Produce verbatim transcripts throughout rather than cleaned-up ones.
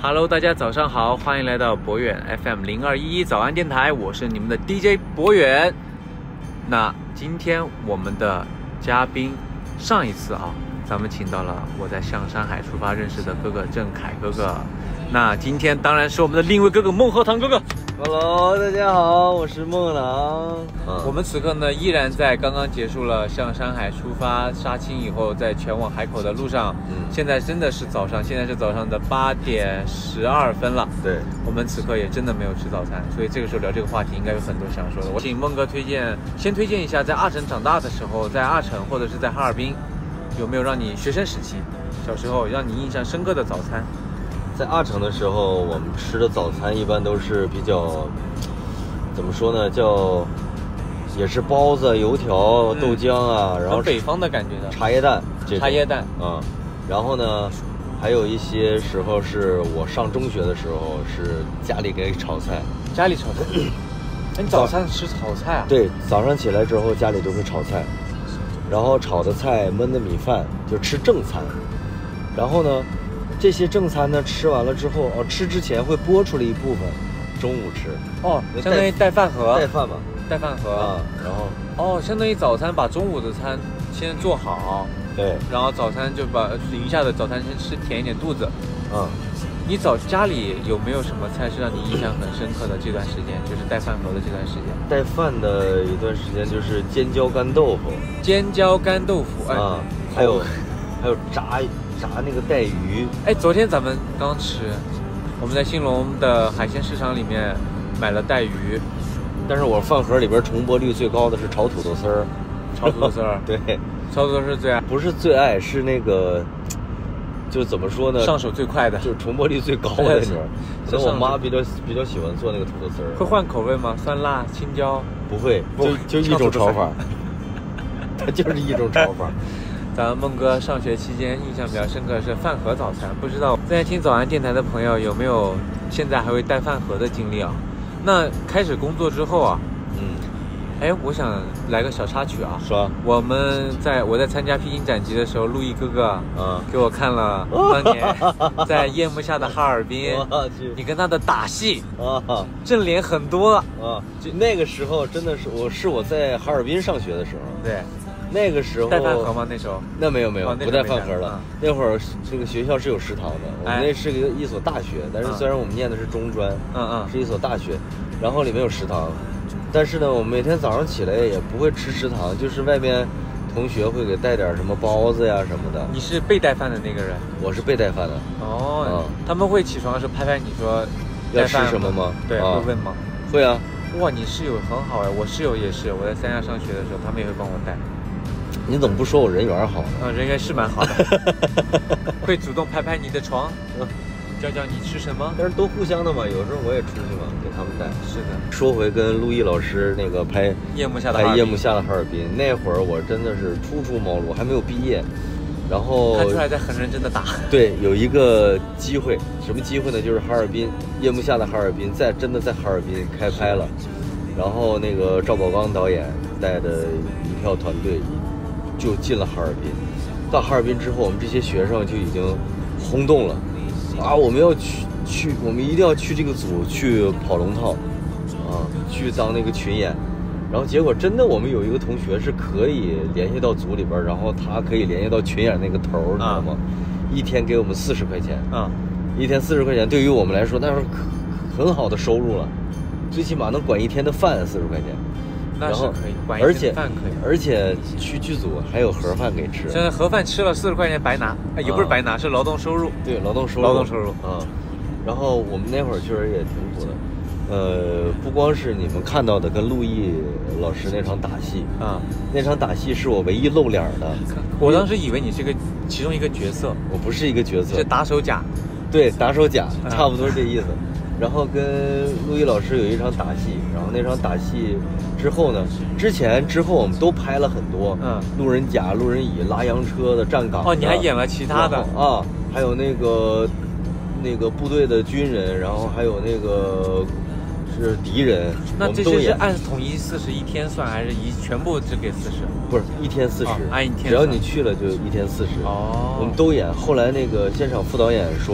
Hello， 大家早上好，欢迎来到博远 F M 零二一一早安电台，我是你们的 D J 博远。那今天我们的嘉宾，上一次啊，咱们请到了我在向山海出发认识的哥哥郑凯哥哥。那今天当然是我们的另一位哥哥孟鹤堂哥哥。 Hello， 大家好，我是孟狼。 嗯、我们此刻呢，依然在刚刚结束了向山海出发杀青以后，在前往海口的路上。嗯，现在真的是早上，现在是早上的八点十二分了。 对， 我们此刻也真的没有吃早餐，所以这个时候聊这个话题，应该有很多想说的。我请孟哥推荐，先推荐一下，在阿城长大的时候，在阿城或者是在哈尔滨，有没有让你学生时期、小时候让你印象深刻的早餐？ 在阿城的时候，我们吃的早餐一般都是比较，怎么说呢，叫也是包子、油条、豆浆啊， 嗯、 然后北方的感觉的茶叶蛋， 茶叶蛋， 嗯，然后呢，还有一些时候是我上中学的时候，是家里给炒菜， 家里炒菜，哎，你早餐吃炒菜啊？ 对，早上起来之后家里就会炒菜，然后炒的菜、焖的米饭就吃正餐，然后呢。这些正餐呢，吃完了之后，哦，吃之前会拨出来一部分，中午吃。 哦，相当于带饭盒。 带饭嘛， 带饭盒啊。然后， 哦，相当于早餐把中午的餐先做好。 对。 然后早餐就把余下的早餐先吃，填一点肚子。 嗯。 你早家里有没有什么菜是让你印象很深刻的？这段时间就是带饭盒的这段时间。 带饭的一段时间就是尖椒干豆腐。 尖椒干豆腐，哎， 啊，还有，还有炸。炸那个带鱼， 哎，昨天咱们刚吃，我们在兴隆的海鲜市场里面买了带鱼， 但是我饭盒里边重播率最高的是炒土豆丝儿， 炒土豆丝儿， 对， 炒土豆丝最爱， 不是最爱，是那个，就怎么说呢， 上手最快的， 就是重播率最高的那种。可能我妈比较比较喜欢做那个土豆丝儿。 会换口味吗？酸辣、青椒？ 不会，就就一种炒法，它就是一种炒法。 咱们孟哥上学期间印象比较深刻的是饭盒早餐，不知道在听早安电台的朋友有没有现在还会带饭盒的经历啊？那开始工作之后啊，嗯，哎，我想来个小插曲啊， 说我们在我在参加披荆斩棘的时候，陆毅哥哥嗯给我看了当年在夜幕下的哈尔滨，你跟他的打戏啊，正脸很多了啊，就那个时候真的是我是我在哈尔滨上学的时候， 对。 那个时候带饭盒吗？那时候那没有没有、哦、不带饭盒了、嗯。那会儿这个学校是有食堂的，我们那是一个一所大学，但是虽然我们念的是中专，嗯嗯，是一所大学，然后里面有食堂，但是呢，我们每天早上起来也不会吃食堂，就是外面同学会给带点什么包子呀什么的。 你是被带饭的那个人？ 我是被带饭的。 哦，嗯、他们会起床的时候拍拍你说要吃什么吗？ 对，啊、会问吗？ 会啊。 哇，你室友很好哎，我室友也是，我在三亚上学的时候，他们也会帮我带。 你怎么不说我人缘好呢？ 嗯，人缘是蛮好的，会主动拍拍你的床，教教你吃什么。 但是都互相的嘛，有时候我也出去嘛，给他们带。 是的。 说回跟陆毅老师那个拍夜幕下的拍夜幕下的哈尔滨，那会儿我真的是初出茅庐，还没有毕业，然后看出来在很认真的打。 对，有一个机会，什么机会呢？就是哈尔滨夜幕下的哈尔滨，在真的在哈尔滨开拍了，然后那个赵宝刚导演带的一票团队。就进了哈尔滨，到哈尔滨之后，我们这些学生就已经轰动了，啊，我们要去去，我们一定要去这个组去跑龙套，啊，去当那个群演，然后结果真的，我们有一个同学是可以联系到组里边，然后他可以联系到群演那个头，你知道吗？一天给我们四十块钱，啊，一天四十块钱，对于我们来说那是很好的收入了，最起码能管一天的饭，四十块钱。 那是可以，管而且饭可以， 而且去剧组还有盒饭给吃。 现在盒饭吃了四十块钱白拿，哎，也不是白拿，是劳动收入。 对，劳动收入， 劳动收入。 嗯，然后我们那会儿确实也挺苦的，呃，不光是你们看到的跟陆毅老师那场打戏啊，那场打戏是我唯一露脸的。 我当时以为你是个其中一个角色， 我不是一个角色， 是打手甲。 对，打手甲，差不多这意思。然后跟陆毅老师有一场打戏，然后那场打戏之后呢，之前之后我们都拍了很多，嗯，路人甲、路人乙、拉洋车的、站岗的。 哦，你还演了其他的啊？还有那个那个部队的军人，然后还有那个是敌人。 那这些是按统一四十一天算，还是一全部只给四十？ 不是一天四十， 按一天， 只要你去了就一天四十。 哦， 我们都演。后来那个现场副导演说。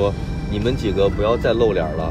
你们几个不要再露脸了，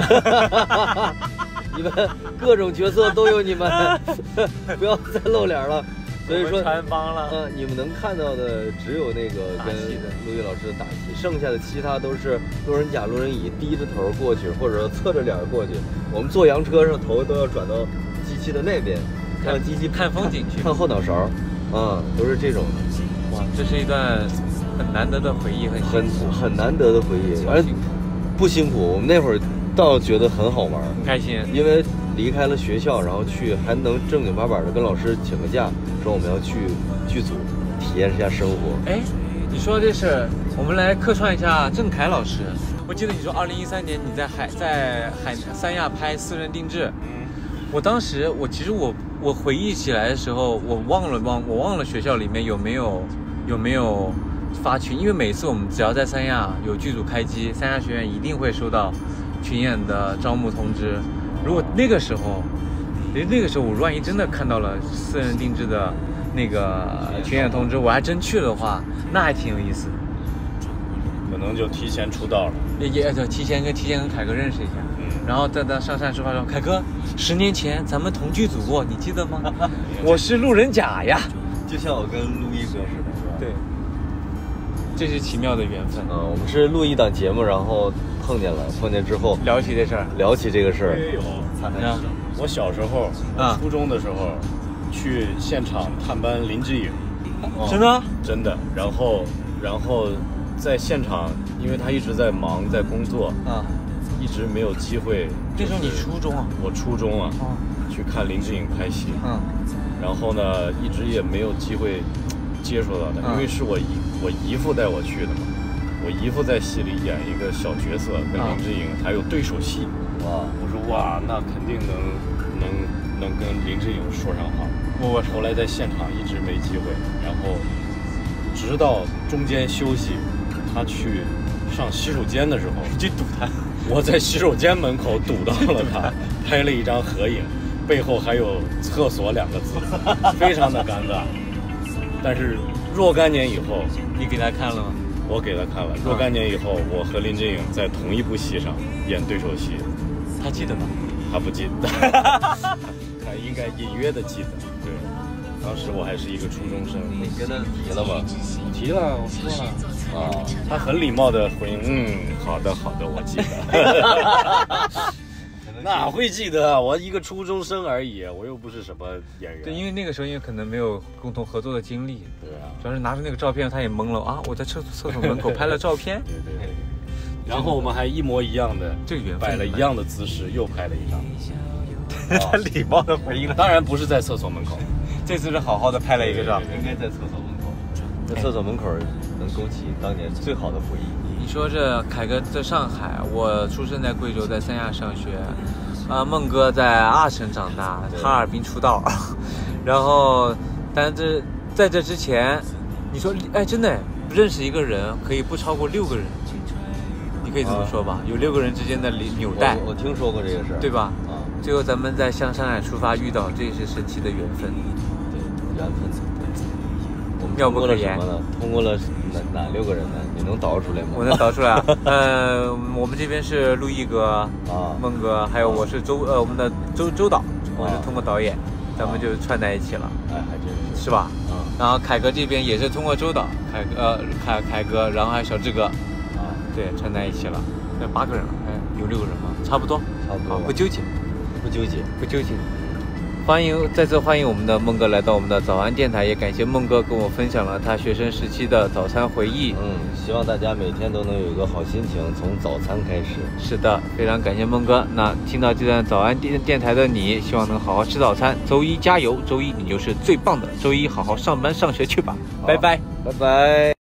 你们各种角色都有你们，不要再露脸了。所以说穿帮了， 嗯，你们能看到的只有那个跟陆毅老师的打戏，剩下的其他都是路人甲、路人乙低着头过去，或者侧着脸过去。我们坐洋车上，头都要转到机器的那边，让机器看风景去， 看后脑勺，啊、嗯，都是这种的。 哇，这是一段很难得的回忆，很很很难得的回忆，而不辛苦。我们那会儿倒觉得很好玩， 很开心， 因为离开了学校，然后去还能正经八百的跟老师请个假，说我们要去剧组体验一下生活。 哎，你说这事，我们来客串一下郑恺老师。我记得你说二零一三年你在海在海三亚拍私人定制，我当时我其实我我回忆起来的时候，我忘了忘我忘了学校里面有没有有没有发群，因为每次我们只要在三亚有剧组开机，三亚学院一定会收到群演的招募通知。如果那个时候，其实那个时候我万一真的看到了私人定制的那个群演通知，我还真去了的话，那还挺有意思的。 可能就提前出道了， 也也就提前跟提前跟凯哥认识一下，嗯，然后再到上山出发说，凯哥，十年前咱们同剧组过，你记得吗？我是路人甲呀， 就像我跟陆毅哥似的，是吧？ 对，这是奇妙的缘分。 嗯，我们是录一档节目，然后碰见了，碰见之后聊起这事儿， 聊起这个事儿。 哎呦，我小时候， 啊， 初中的时候，去现场探班林志颖， 哦、真的真的，然后然后在现场，因为他一直在忙，在工作啊， 一直没有机会。 那时候你初中啊？ 我初中啊， 哦、 去看林志颖拍戏， 嗯， 然后呢，一直也没有机会接触到他， 嗯、 因为是我姨我姨父带我去的嘛。我姨父在戏里演一个小角色，跟林志颖还有对手戏。 哇！ 我说哇，那肯定能能能跟林志颖说上话。 我后来在现场一直没机会，然后直到中间休息，他去上洗手间的时候， 去堵他。 我在洗手间门口堵到了他，拍了一张合影，背后还有“厕所”两个字，非常的尴尬。但是若干年以后， 你给他看了吗？ 我给他看了。若干年以后，我和林志颖在同一部戏上演对手戏， 他记得吗？ 他不记得，他应该隐约的记得。对，当时我还是一个初中生。 你跟他提了吗？ 提了，我说了。 啊， 他很礼貌的回应，嗯，好的，好的，我记得。哪会记得？我一个初中生而已，我又不是什么演员。 对，因为那个时候因为可能没有共同合作的经历。 对啊， 主要是拿着那个照片，他也懵了啊！我在厕厕所门口拍了照片。 对对对。然后我们还一模一样的， 这个缘分摆了一样的姿势，又拍了一张。 他礼貌的回应了， 当然不是在厕所门口， 这次是好好的拍了一个照， 应该在厕所门口。在厕所门口能勾起当年最好的回忆。 你说这凯哥在上海，我出生在贵州，在三亚上学，啊、呃，孟哥在阿城长大，哈尔滨出道，然后，但这在这之前，你说，哎，真的认识一个人可以不超过六个人，你可以这么说吧，啊、有六个人之间的纽带。 我, 我听说过这个事儿， 对吧？ 啊， 最后咱们在向上海出发遇到，这是神奇的缘分。 对，缘分。我们妙不可言。 通过了什么呢？通过了哪哪六个人呢？你能导出来吗？ 我能导出来啊。呃，我们这边是陆毅哥啊， 孟哥，还有我是周呃我们的周周导，我是通过导演，咱们就串在一起了。 哎，还真是， 是吧？ 嗯。 然后凯哥这边也是通过周导，凯呃凯凯哥，然后还有小志哥， 啊， 对，串在一起了。那八个人了，哎，有六个人吗？差不多， 差不多， 不纠结， 不纠结， 不纠结。欢迎再次欢迎我们的孟哥来到我们的早安电台，也感谢孟哥跟我分享了他学生时期的早餐回忆。 嗯，希望大家每天都能有一个好心情，从早餐开始。 是的，非常感谢孟哥。那听到这段早安电电台的你，希望能好好吃早餐。周一加油，周一你就是最棒的，周一好好上班上学去吧，拜拜， 拜拜。